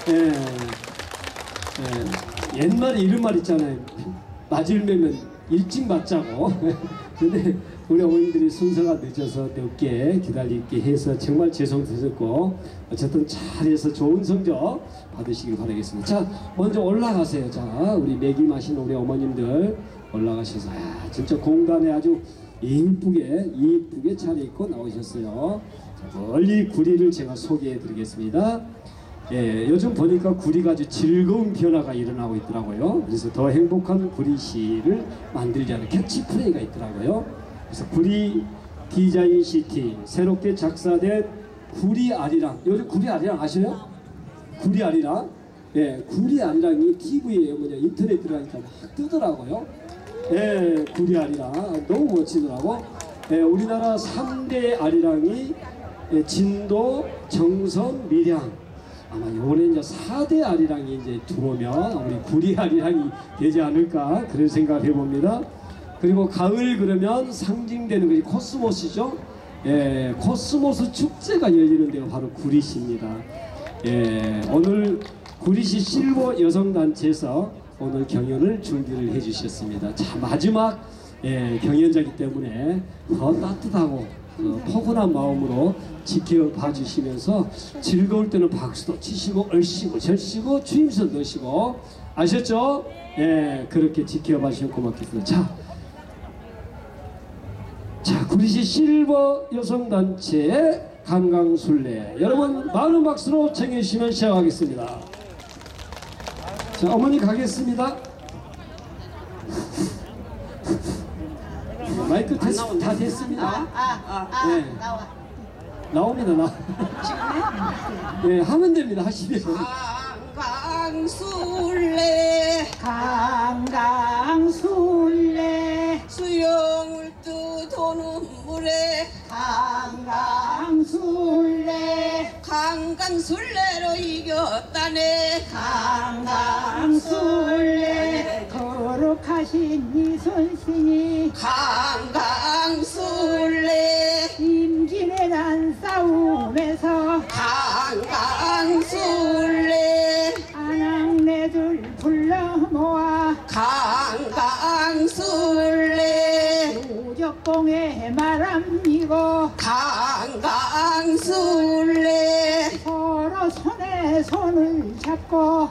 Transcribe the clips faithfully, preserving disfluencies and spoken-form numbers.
예, 예, 옛말에 이런 말 있잖아요. 맞을매면 일찍 맞자고. 근데 우리 어머님들이 순서가 늦어서 늦게 기다리게 해서 정말 죄송드렸고, 어쨌든 잘해서 좋은 성적 받으시길 바라겠습니다. 자, 먼저 올라가세요. 자, 우리 매기 마신 우리 어머님들 올라가셔서, 아, 진짜 공간에 아주 이쁘게 이쁘게 차려입고 나오셨어요. 자, 멀리 구리를 제가 소개해 드리겠습니다. 예, 요즘 보니까 구리가 아주 즐거운 변화가 일어나고 있더라고요. 그래서 더 행복한 구리시를 만들자는 캐치프레이가 있더라고요. 그래서 구리 디자인 시티 새롭게 작사된 구리 아리랑, 요즘 구리 아리랑 아셔요? 구리 아리랑, 예, 구리 아리랑이 티비에 뭐냐 인터넷 들어가니까 막 뜨더라고요. 예, 구리 아리랑 너무 멋지더라고. 예, 우리나라 삼 대 아리랑이 예, 진도, 정선, 밀양. 아마 요번에 이제 사 대 아리랑이 이제 들어오면 우리 구리 아리랑이 되지 않을까 그런 생각을 해봅니다. 그리고 가을 그러면 상징되는 것이 코스모스죠. 예, 코스모스 축제가 열리는 데가 바로 구리시입니다. 예, 오늘 구리시 실버 여성단체에서 오늘 경연을 준비를 해주셨습니다. 자, 마지막 예, 경연자이기 때문에 더 따뜻하고 어, 포근한 마음으로 지켜봐 주시면서 즐거울 때는 박수도 치시고 얼씨고 절씨고 추임새 넣으시고 아셨죠? 예, 그렇게 지켜봐 주시면 고맙겠습니다. 자, 자 구리시 실버 여성단체의 강강술래 여러분 많은 박수로 청해 주시면 시작하겠습니다. 자, 어머니 가겠습니다. 마이크 테스트 다 됐습니다. 아, 아, 아, 네. 나와. 나옵니다. 나. 네, 하면 됩니다. 하시면. 강강술래 강강술래 수영을 뜨도는 물에 강강술래 강강술래로 이겼다네 강강술래 거룩하신 이 선신이 강강술래 임진의 난 싸움에서 강강술래 아낙네들 불러 모아 강강술래 우적봉에 말합니고 강강술래 서로 손에 손을 잡고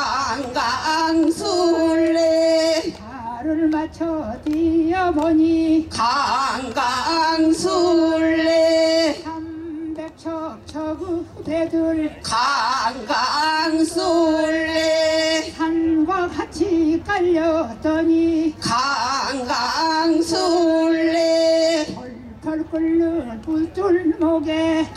강강술래 발을 맞춰 뛰어보니 강강술래 삼백척 부대들 강강술래 산과 같이 깔렸더니 강강술래 펄펄 끓는 불줄목에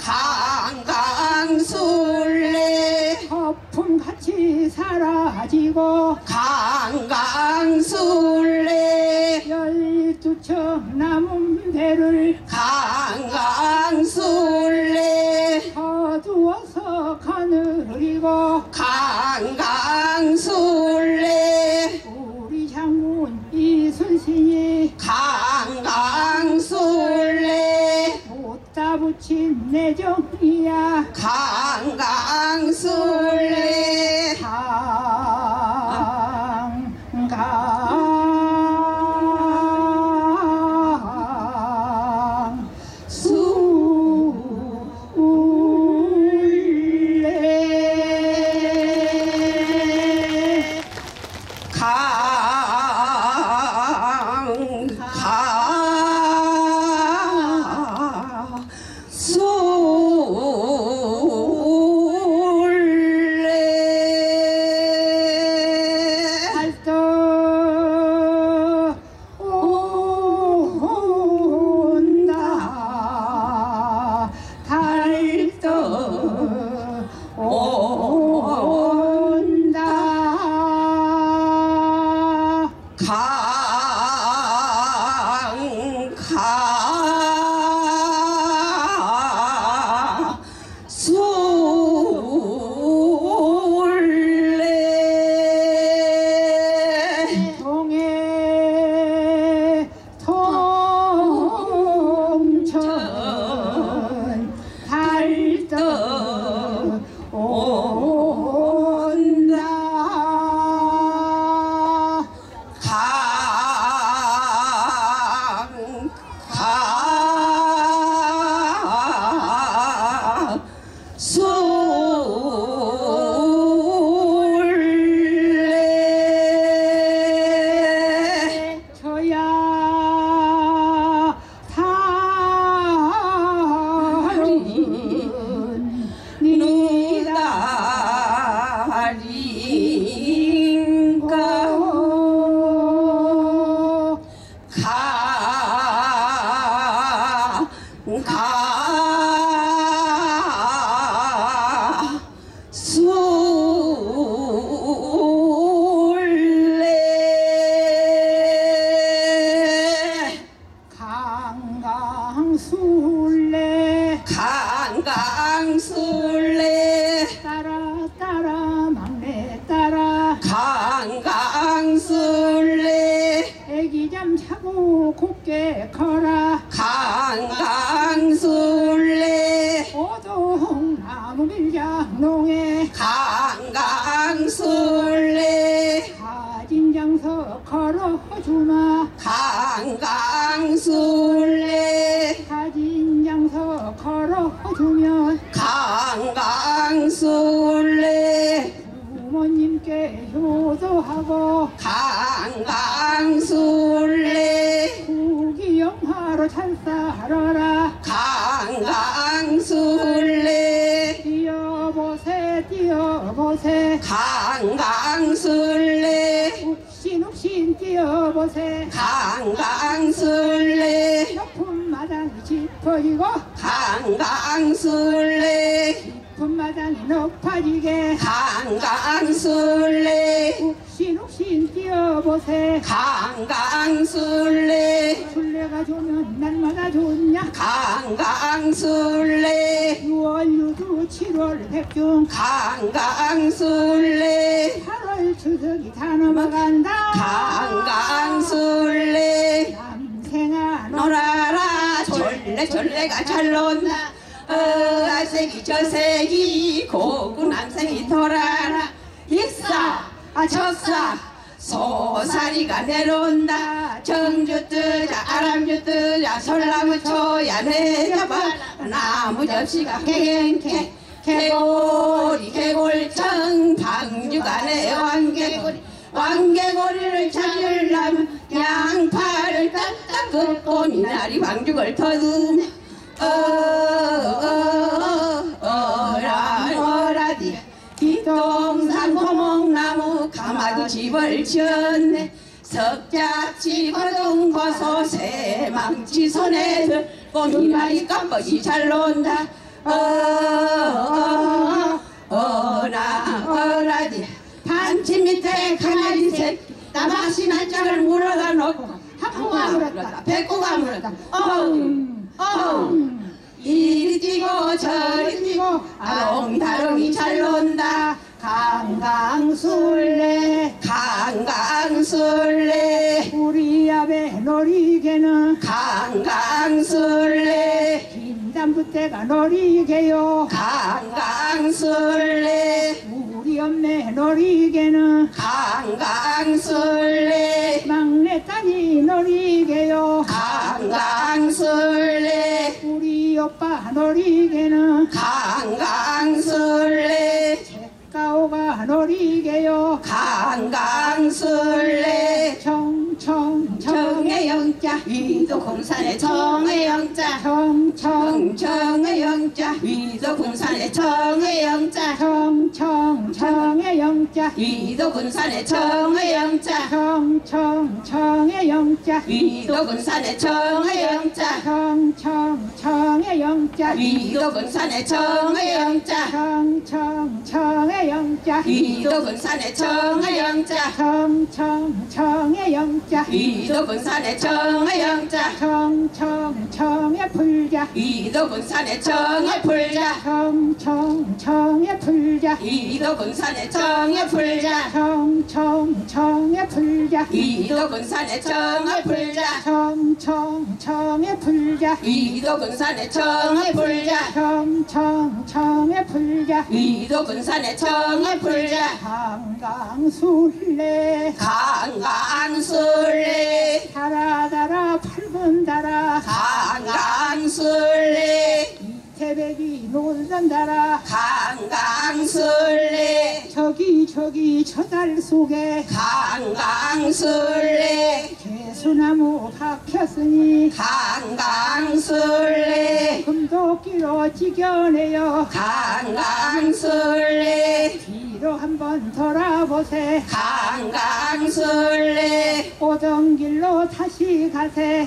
강강술래 거품같이 사라지고 강강술래 열두 척 남은 배를 강강술래 어두워서 가늘리고 강강술래 우리 장군 이순신이 강강술래 못다 붙인 내정이야 강강술래 강강술래 참고 곱게 커라 강강술래 오동나무 밀장농에 강강술래 가진장서 걸어주마 강강술래 가진장서 걸어주면 강강술래 부모님께 효도하고 강강술래 부귀영화로 찬사하라 강강술래 뛰어보세 뛰어보세 강강술래 욱신욱신 뛰어보세 강강술래 높은 마당이 짚어지고 강강술래 깊은 마당이 높아지게 강강술래 욱신욱신 뛰어보세 강강술래 술래가 좋으면 날마다 좋냐 강강술래 유월 유두 칠월 백중 강강술래 팔월 추석이 다 넘어간다 강강술래 남생아 놀아라 졸래 졸래가 잘 논다 어 아세기 저세기 고구 남생이 돌아라 익사 아 젖사 소사리가 내려온다 정주 뜨자 아람주 뜨자 설나무 초야 내려봐 나무 접시가 갱갱갱 개고리 개골청 방주가 내 왕개고리 왕개고리를 찾으려면 양팔을 딱딱 긋고 미나리 방죽을 터듬 어어어어라 어라디 뒷동산 호목나무 가마도 집을 지었네 석자치 거동버섯 새망치 손에 들고 미나리 깜빡이 잘 논다 어어어 어라 어라디 반치 밑에 가나리 새끼 나마시 난장을 물어다 놓고 한포가 물었다 백구가 물었다 어우 어우 이리 뛰고 저리 뛰고 아롱다롱이 잘 논다 강강술래 강강술래 우리 앞에 놀이개는 강강술래 김담부대가 놀이개요 강강술래 우리 엄매 놀이개는 강강술래 막내딸이 놀이개요 강강술래 우리 오빠 놀이개는 강강술래 가오가 놀이개요 강강술래 청청 청의 영자 위도 공산의 청의 영자 청청 청의 영자 위도 군산의 청의 영자 청청 청의 영자 위도 군산의 청의 영자 청청 청의 영자 위도 군산의 청의 영자 청청 청의 영자 위도 군산의 청의 영자 청청 청의 영자 위도 군산의 청의 영자 청청 청의 영자 위도 군산의 청의 영자 청청 청의 풀자 위도 군산의 청의 풀자 청청 청의 풀자 위도 군산의 청의 풀자 청청 청의 풀자 위도 군산의 청의 풀자 청청 청의 풀자 위도 군산의 청의 풀자 청청 청의 풀자 위도 군산의 청의 풀자 강강술래 강강술래 달아달아 밟은 달아 강강술래 이태백이 놀던 달아 강강술래 저기 저기 저 달 속에 강강술래 개수나무 박혔으니 강강술래 금도끼로 지겨내요 강강술래 뒤로 한번 돌아보세 강강술래 오던 길로 다시 가세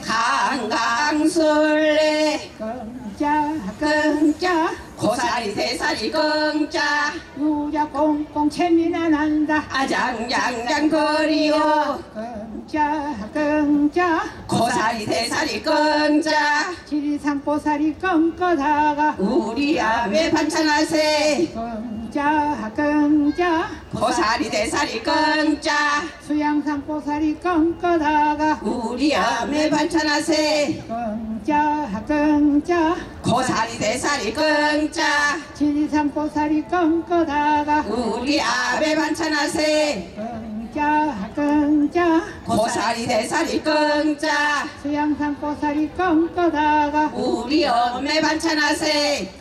강강술래 끔짝 끔짝 고사리 대사리 껑짜 유자 꽁꽁 채미나 난다 아장장장 거리요 끔짝 끔짝 고사리 대사리 껑짜 지리산 꼬사리 껌꺼다가 우리 앞에 반창하세 끔짝 끙짜 끙짜 고사리 대사리 끙짜 수양산 꼬사리 끙끄다가 우리 어메 반찬하세 끙짜 끙짜 고사리 대사리 끙짜 지리산 꼬사리 끙끄다가 우리 아베 반찬하세 끙짜 끙짜 고사리 대사리 끙짜 수양산 꼬사리 끙끄다가 우리 어메 반찬하세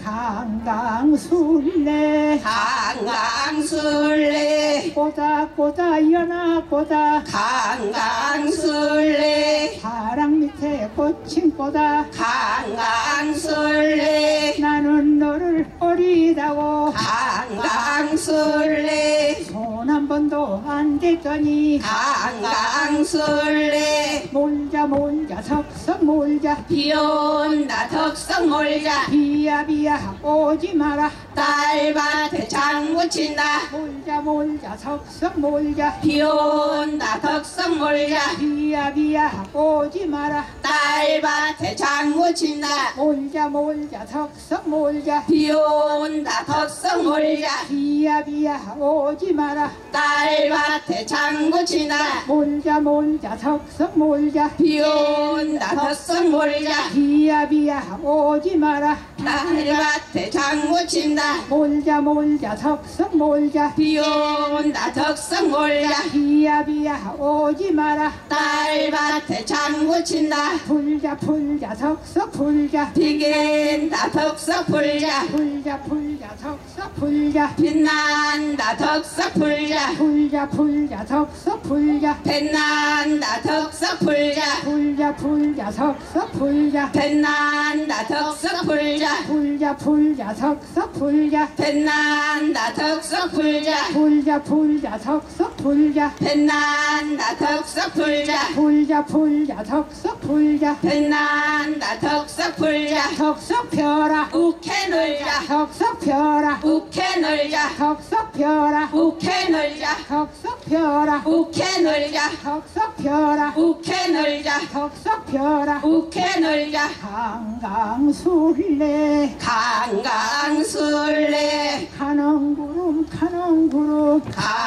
강강술래 강강술래 꼬다 꼬다 연아 꼬다 강강술래 사랑 밑에 꽂힌 꼬다 강강술래 나는 너를 어리다고 강강술래 손 한 번도 안 댔더니 강강술래 몰자 몰자 석석 몰자 비온다 덕성 몰자 비야 비야 오지 마라 딸밭에 장구 친다 몰자 몰자 석석 몰자 비온다 덕성 몰자 비야 비야 오지 마라 딸밭에 장구 친다 몰자 몰자 석석 몰자 비온다 덕성 몰자 비야 비야 오지 마라 딸밭에 장구 친다 몰자 몰자 석석 몰자 비온다 덕성 몰자 비야 비야 오지 마라 딸밭에 장구 친다 몰자 몰자 석석 몰자 비온다 덕성 몰자 비야 비야 오지 마라 딸밭에 장구 친다 풀자 풀자 석석 풀자 비긴다 덕석 풀자 풀자 풀자 석석 풀자 빛난다 덕석 풀자 풀자 풀자 석석 풀자 빛난다 덕석 풀자 풀자 풀자 석석 풀자 빛난다 덕석 풀자 풀자 풀자 석석 풀자 빛난다 덕석 풀자 풀자 풀자 석석 풀자 빛난다 덕석 풀자 풀자 풀자 석석 풀자 빛난다 덕석 풀자 석석 펴라 우케 놀자 석석 펴라 우케 놀자 석석 펴라 우케 놀자 석석 펴라 우케 놀자 석석 펴라 우케 놀자 석석 펴라 우케 놀자 강강술래 강강술래 가는 구름 가는 구름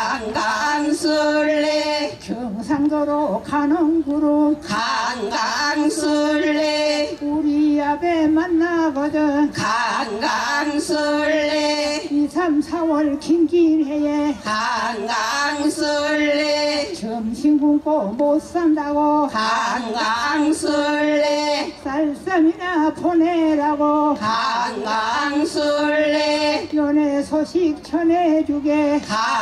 강강술래 경상도로 가는 구름 강강술래 우리 앞에 만나거든 강강술래 이삼 사월 긴긴 해에 강강술래 점심 굶고 못 산다고 강강술래 쌀쌈이나 보내라고 강강술래 연애 소식 전해주게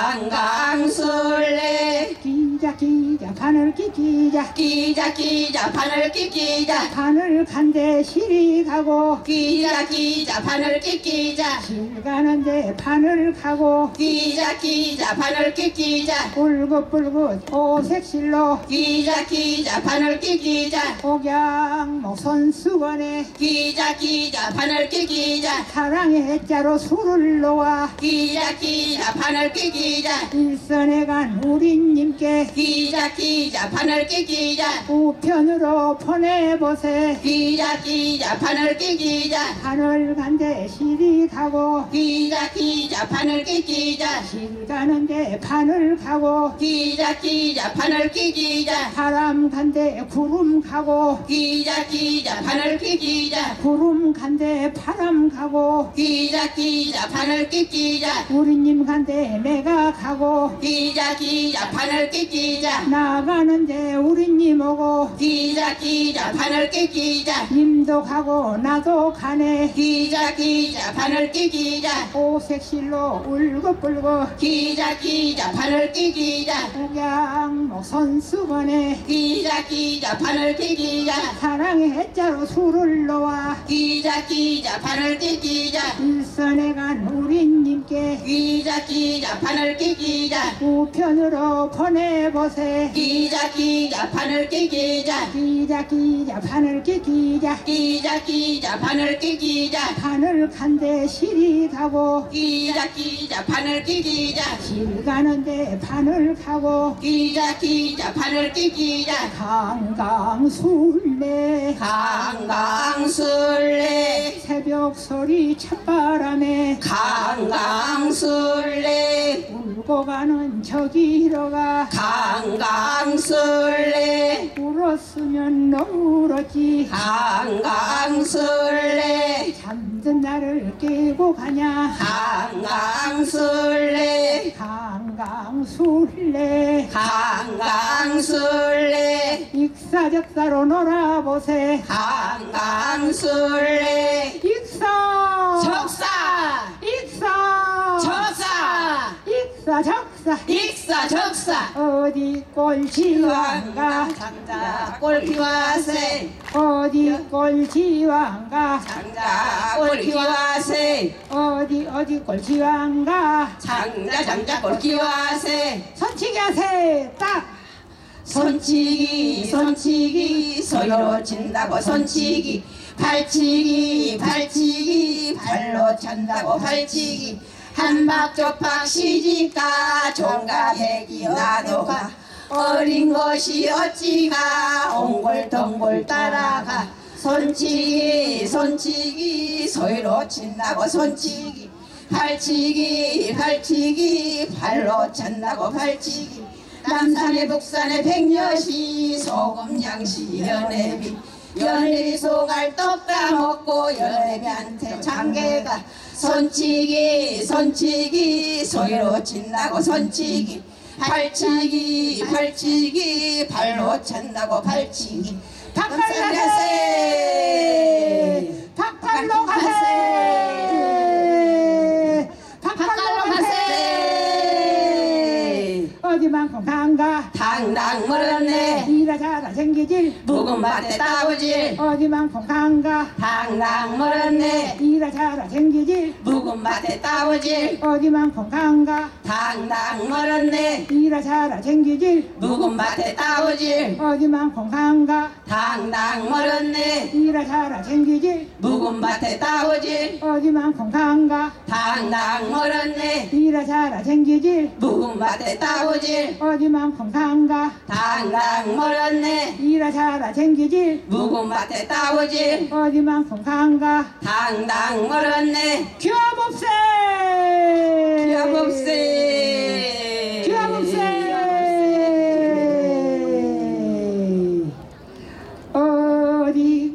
강강술래 기자 기자 바늘 끼기자 끼자 끼자 바늘 끼끼자 바늘 간대 시리 가고 끼자 끼자 바늘 끼끼자 길 가는데 바늘 가고 끼자 끼자 바늘 끼끼자 붉긋붉긋 오색실로 끼자 끼자 바늘 끼끼자 옥양목 선수원에 끼자 끼자 바늘 끼끼자 사랑의 해자로 술을 놓아 끼자 끼자 바늘 끼끼자 일선에 간 우리님께 끼자 끼자 바늘 끼끼자 우편으로 보내보세 끼자 끼자 바늘 끼끼자 바늘 간대 시리 가고 끼자 끼자 바늘 끼끼자 길 가는데 바늘 가고 끼자 끼자 바늘 끼끼자 바람 간대 구름 가고 끼자 끼자 바늘 끼끼자 구름 간대 바람 가고 끼자 끼자 바늘 끼끼자 우리님 간대 내가 가고 끼자 끼자 바늘 끼끼자 나가는데 우리님 오고 끼자 끼자 바늘 끼끼자 님도 가고 나도 가네 끼자 끼자 바늘 끼끼자 오색실로 울긋불긋 끼자 끼자 바늘 끼끼자 옥양목 선수원에 끼자 끼자 바늘 끼끼자 사랑의 해자로 술을 놓아 끼자 끼자 바늘 끼끼자 일선에 간 우리님께 끼자 끼자 바늘 끼끼자 우편으로 보내보세 끼자 끼자 바늘 끼끼자 기자 기자 바늘 끼기자 끼자 끼자 바늘 끼끼자 바늘 간대 시리 가고 끼자 끼자 바늘 끼끼자 길 가는데 바늘 가고 끼자 끼자 바늘 끼끼자 강강술래 강강술래 새벽 소리 찬바람에 강강 강강술래 울고 가는 저기로가 강강술래 울었으면 너무 울었지 강강술래 잠든 나를 깨고 가냐 강강술래 강강술래 강강술래 익사적사로 놀아보세 강강술래 익사 적사 익사 적사 익사 적사 익사 적사 어디 꼴지왕가 장자 꼴피와세 어디 꼴지왕가 장자 꼴피와세 어디 어디 꼴지왕가 장자 장자 꼴피와세 손치기 하세 딱 손치기 손치기 소리로 친다고 손치기 발치기 발치기 발로 찬다고 발치기 한박조박 시집가 종가백이 나도가 어린 것이 어찌가 옹골동골 따라가 손치기 손치기 소리로 친다고 손치기 발치기 발치기 발로 찬다고 발치기 남산에 북산에 백녀시 소금 양시 연애비 연애비 소갈 떡 따먹고 연애비한테 장계가 손치기 손치기 소리로 친다고 손치기 발치기 발치기 발로 찬다고 발치기 닭발 가세 닭발로 가세 닭발로 가세 어디만큼 간가 당당 멀었네 이라 자라 생기질 묵은 밭에 따오질 어디만큼 간가 당당 멀었네 이라 자라 생기질 묵은 밭에 따오질 어디만큼 간가 당당 멀었네 이라 자라 생기질 묵은 밭에 따오질 어디만큼 간가 당당 멀었네 이라 자라 생기질 묵은 밭에 따오질 어디만큼 간가 당당 멀었네 이라 자라 생기질 묵은 밭에 따오질 어디만큼 간가 당당 멀었네 이라 자라 생기질 묵은 밭에 따오질 어디만큼 간가 당당 멀었네 귀화법세 귀화법세 귀화법세 어디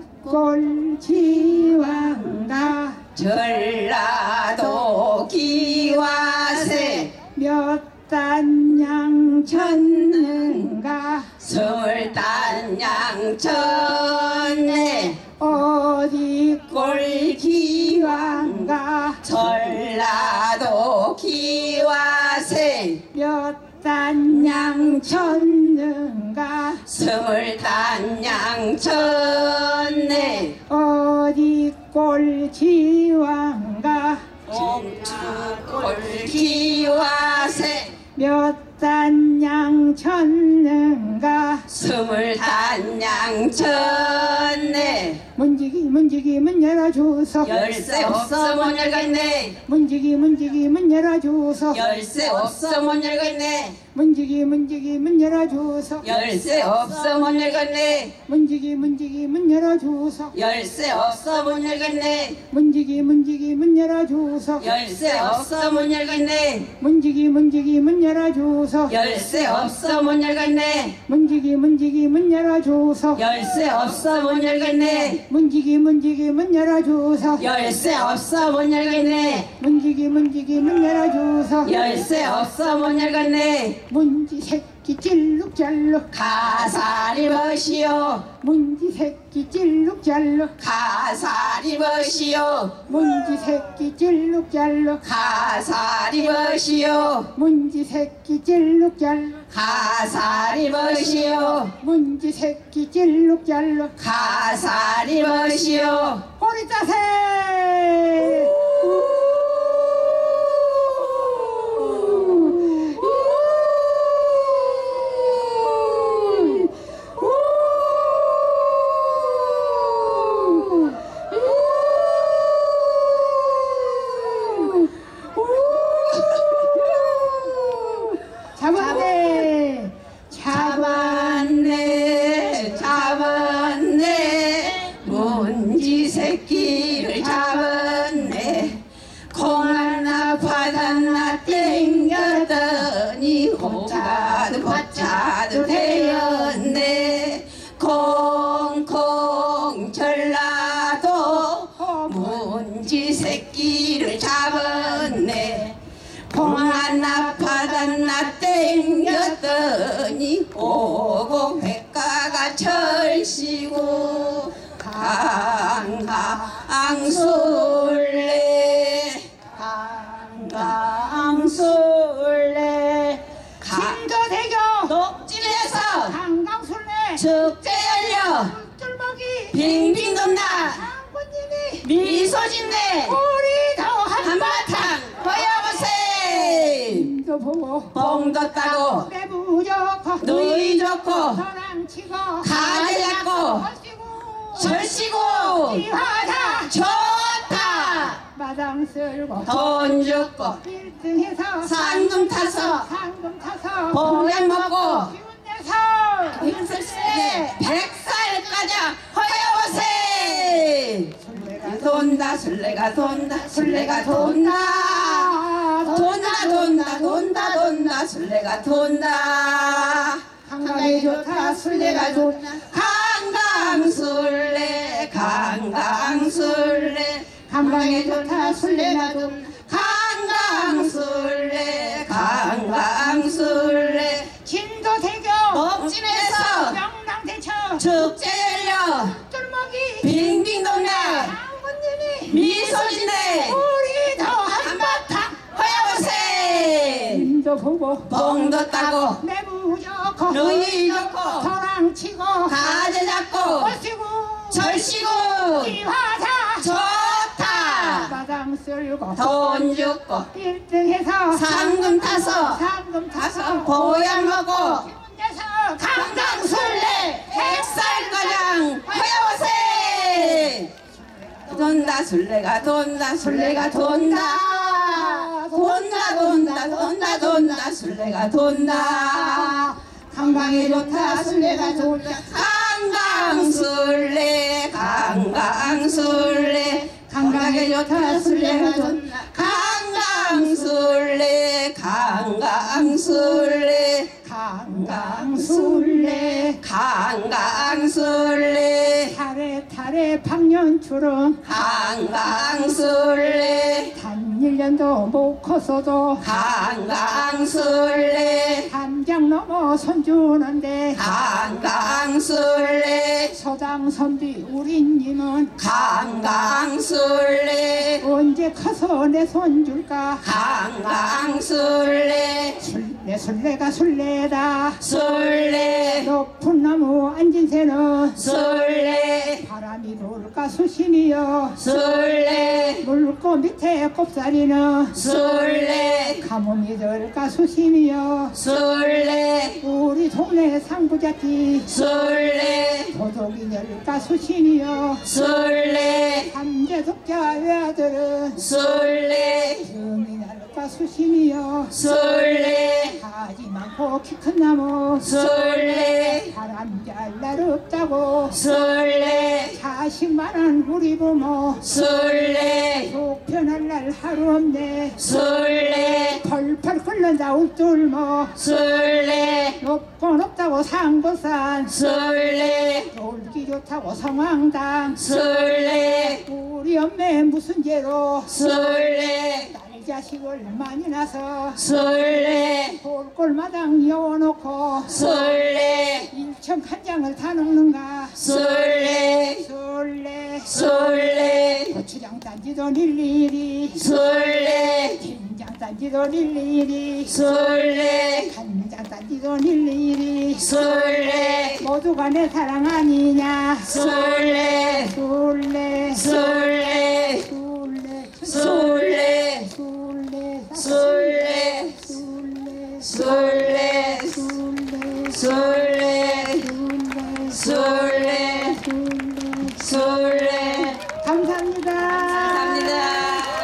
꼴지왕가 전라도 기와세 몇 단양 쳤는가 서울단 양천에 어디 꼴기왕가 꼴기왕가 전라도 기와세 몇 단양 쳤는가 스물단 양천에 어디 꼴지왕가 옥주 꼴기와세 몇 단양 쳤는가 스물단 양천에 문지기 문지기 문 열어주소 열쇠 없어 못 열겠네 문지기 문지기 문 열어주소 열쇠 없어 못 열겠네 문지기 문지기 문 열어주소 열쇠 없어 못 열겠네 문지기 문지기 문 열어주소 열쇠 없어 못 열겠네 문지기 문지기 문 열어주소 열쇠 없어 못 열겠네 문지기 문지기 문 열어주소 열쇠 없어 못 열겠네 문지기 문지기 문 열어주소 열쇠 없어 못 열겠네 문지기 문지기 문 열어주소 열쇠 없어 못 열겠네 문지기 문지기 문 열어주소 열쇠 없어 못 열겠네 문지 새끼 찔룩잘룩 가사리 버시오 문지 새끼 찔룩잘룩 가사리 버시오 문지 새끼 찔룩잘룩 가사리 버시오 문지 새끼 찔룩잘룩 가사리 버시오 문지 새끼 찔룩잘룩 가사리 버시오 꼬리 짜세 잡았네 잡았네 잡았네 문지 새끼를 잡았네 콩 하나 받아 되었으니 혼자도 버차도 되었네. 콩콩 전라도 문지 새끼를 잡았네. 콩 하나 파단나 땡겼더니 오고 백가가 철시고 강강술래 강강술래 진도대교 녹진에서 강강술래 축제 열려 뚫먹이 빙빙 돈다. 장군님이 미소진네 우리도 한바탕 보여보세. 한도 보고 봉도 따고 매부 좋고 누이 좋고 도랑치고 가지 잡고 걸치고 절시고 이화다 좋다. 마당 쓸고 돈 주고 일등해서 상금 타서 상금 타서 보약 먹고 기운 내서 힘쓸세 백살까지 허여보세. 술래가 돈다 술래가 돈다 술래가 돈다 돈다 돈다 돈다 돈다 술래가 돈다. 강강이 좋다 술래가 좋다 강강술래 강강술래 강강이 좋다 술래가 좋다 강강술래 강강술래 진도대교 먹진에서 명랑대처 축제 열려 뚫먹이 빙빙 돈다. 장군님이 미소진네 우리도 한바탕 허여보세. 인도 보고 봉도 따고 매부 좋고 누이 좋고 도랑치고 가지 잡고 걸치고 절시고 이화다 좋다. 마당 쓸고 돈 주고 일등해서 상금 타서 상금 타서 가서 보약 먹고 기운 내서 강강술래 백살가장 허여보세. 돈다 술래가 돈다 술래가 돈다 돈다 돈다 돈다 돈다 술래가 돈다. 강강이 좋다 술래가 좋다 강강술래 강강술래 강강에 좋다 술래가 좋다. 강강술래 강강술래 강강술래 강강술래 타래 타래 박년초롱 강강술래 단 일 년도 못 컸어도 강강술래 담장 넘어 손주는데 강강술래 서당 선비 우리님은 강강술래 언제 커서 내 손 줄까 강강술래 술래 술래가 술래다 술래 높은 나무 앉은 새는 술래 바람이 불까 수심이여 술래 물고 밑에 꼽사리는 술래 가뭄이 들까 수심이여 술래 우리 동네 상부자티 술래 도둑이 열까 수심이여 술래 삼대 독자 외아들은 술래 금이 날까 수심이여 술래 가지 많고 키 큰 나무 술래 바람 잘 날 없다고 술래 자식 많은 우리 부모 술래 속편할 날 하루 없네 술래 펄펄 끓는다 울돌모 술래 높고 높다고 상고산 술래 놀기 좋다고 성황당 술래 우리 엄매 무슨 죄로 술래 딸 자식을 많이 낳아서 술래 돌골마당 여워놓고 술래 일천 간장을 다 넣는가 술래 술래 술래 고추장 딴지도 일일이 술래 된장 딴지도 일일이 술래 간장 딴지도 일일이 술래 모두가 내 사랑 아니냐 술래 술래 술래 술래 술래 술래 술래 술래 술래 술래 술래 술래 술래 술래 감사합니다. 감사합니다.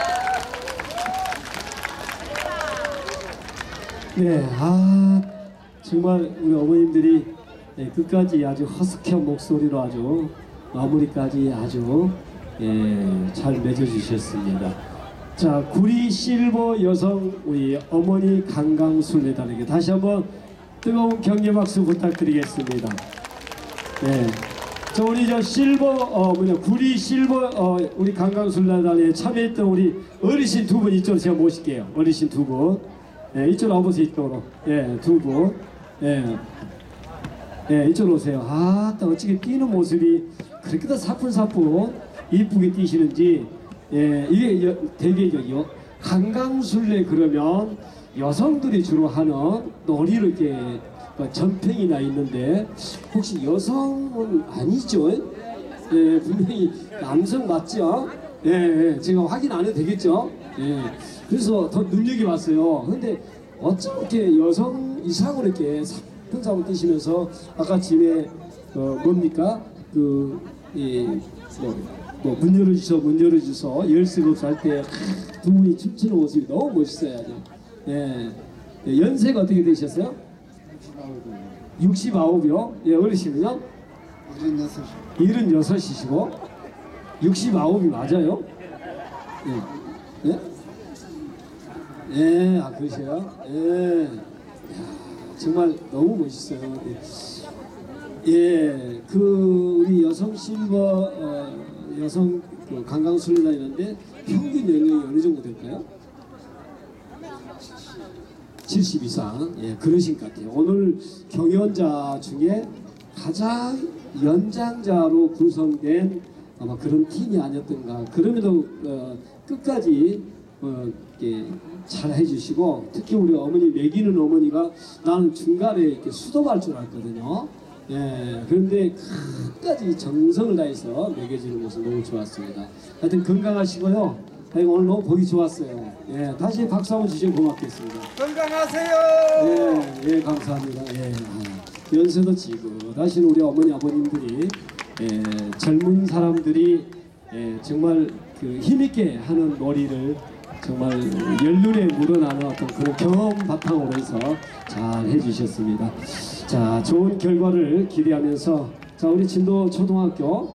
네, 아 정말 우리 어머님들이 예, 끝까지 아주 허스키한 목소리로 아주 마무리까지 아주 예, 잘 맺어주셨습니다. 자, 구리 실버 여성 우리 어머니 강강술래단에게 다시 한번 뜨거운 격려 박수 부탁드리겠습니다. 네. 자, 우리 저 실버 어 뭐냐 구리 실버 어 우리 강강술래단에 참여했던 우리 어르신 두 분 이쪽으로 제가 모실게요. 어르신 두 분. 네, 이쪽으로 와보세요. 이쪽으로. 예, 두 분. 예. 예, 이쪽으로 오세요. 아, 또 어찌게 뛰는 모습이 그렇게 더 사뿐사뿐 이쁘게 뛰시는지. 예, 이게 여, 되게 여, 강강술래 그러면 여성들이 주로 하는 놀이를 이렇게 뭐 전팽이나 있는데 혹시 여성은 아니죠? 예, 분명히 남성 맞죠? 예, 예, 제가 확인 안 해도 되겠죠? 예, 그래서 더 눈여겨봤어요. 근데 어쩜 이렇게 여성 이상으로 이렇게 사뿐사뿐 뛰시면서 아까 집에 어, 뭡니까? 그, 이, 뭐, 뭐 문 열어주셔 문 열어주셔 열쇠 없을 때 두 분이 춤추는 모습이 너무 멋있어요. 아주. 예. 예, 연세가 어떻게 되셨어요? 육십아홉이요. 예, 어르신은요? 일흔여섯. 일흔여섯이시고 육십아홉이 맞아요? 예. 예? 예, 아 그러세요? 예. 이야, 정말 너무 멋있어요. 예, 예, 그 우리 여성 실버 어, 여성 그 강강술래단이는데 평균 연령이 어느 정도 될까요? 칠십 이상. 예, 그러신 것 같아요. 오늘 경연자 중에 가장 연장자로 구성된 아마 그런 팀이 아니었던가. 그럼에도 어, 끝까지 어, 이렇게 잘 해주시고 특히 우리 어머니 매기는 어머니가 나는 중간에 이렇게 수도할 줄 알거든요. 예, 그런데 끝까지 정성을 다해서 먹여주는 모습 너무 좋았습니다. 하여튼 건강하시고요. 하여튼 오늘 너무 보기 좋았어요. 예, 다시 박수 한번 주시면 고맙겠습니다. 건강하세요. 예, 예, 감사합니다. 예, 아, 연세도 지긋하신 우리 어머니 아버님들이 예, 젊은 사람들이 예, 정말 그 힘있게 하는 놀이를 정말 연륜에 묻어나는 어떤 그런 경험 바탕으로 해서 잘 해주셨습니다. 자, 좋은 결과를 기대하면서 자, 우리 진도 초등학교